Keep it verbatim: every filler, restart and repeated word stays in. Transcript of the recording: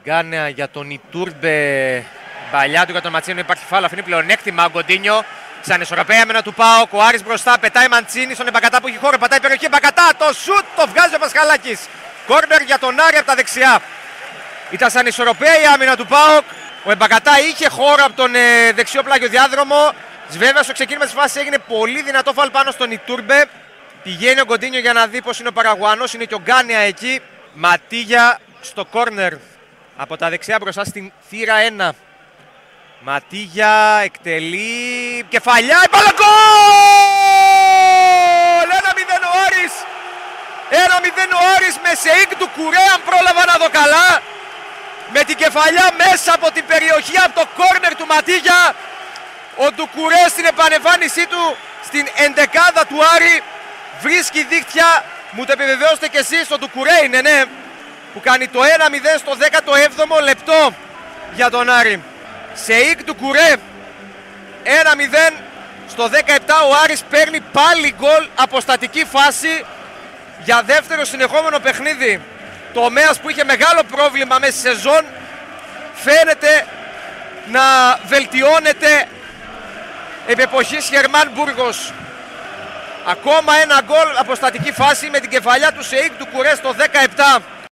Γκάνεα για τον Ιτούρμπε. Παλιά του για τον Ματσίνο υπάρχει φάουλ, αφήνει πλεονέκτημα ο Γκοντίνιο. Σαν ισορροπία άμυνα του ΠΑΟΚ. Ο Άρης μπροστά, πετάει Μαντσίνη στον Εμπακατά που έχει χώρο. Πατάει περιοχή Εμπακατά. Το σουτ το βγάζει ο Πασχαλάκης. Κόρνερ για τον Άρη από τα δεξιά. Ήταν σαν ισορροπία η άμυνα του ΠΑΟΚ. Ο Εμπακατά είχε χώρο από τον ε, δεξιό πλάγιο διάδρομο. Βέβαια στο ξεκίνημα της φάσης έγινε πολύ δυνατό φάουλ πάνω στον Ιτούρμπε. Πηγαίνει ο Γκοντίνιο για να δει πως είναι ο Παραγουανός. Είναι και ο Γκάνεα εκεί. Ματίγια στο κόρνερ. Από τα δεξιά μπροστά στην θύρα ένα. Ματίγια εκτελεί. Κεφαλιά. Η μπάλα γκολ! ένα μηδέν ο Άρης. ένα μηδέν ο Άρης με Σεϊκ του Κουρέ, αν πρόλαβα να δω καλά. Με την κεφαλιά μέσα από την περιοχή, από το κόρνερ του Ματίγια. Ο Ντουκουρέ στην επανεμφάνισή του στην εντεκάδα του Άρη βρίσκει δίχτυα. Μου το επιβεβαιώσετε κι εσείς, ο Ντουκουρέ είναι, ναι, που κάνει το ένα μηδέν στο δέκατο έβδομο λεπτό για τον Άρη. Σεϊκ Ντουκουρέ, ένα μηδέν στο δεκαεπτά. Ο Άρης παίρνει πάλι γκολ από στατική φάση για δεύτερο συνεχόμενο παιχνίδι. Το Τομέας που είχε μεγάλο πρόβλημα μέσα στη σεζόν φαίνεται να βελτιώνεται επί εποχής Χερμάν Μπούργος. Ακόμα ένα γκολ από στατική φάση με την κεφαλιά του Σεϊκ Ντουκουρέ στο δεκαεπτά.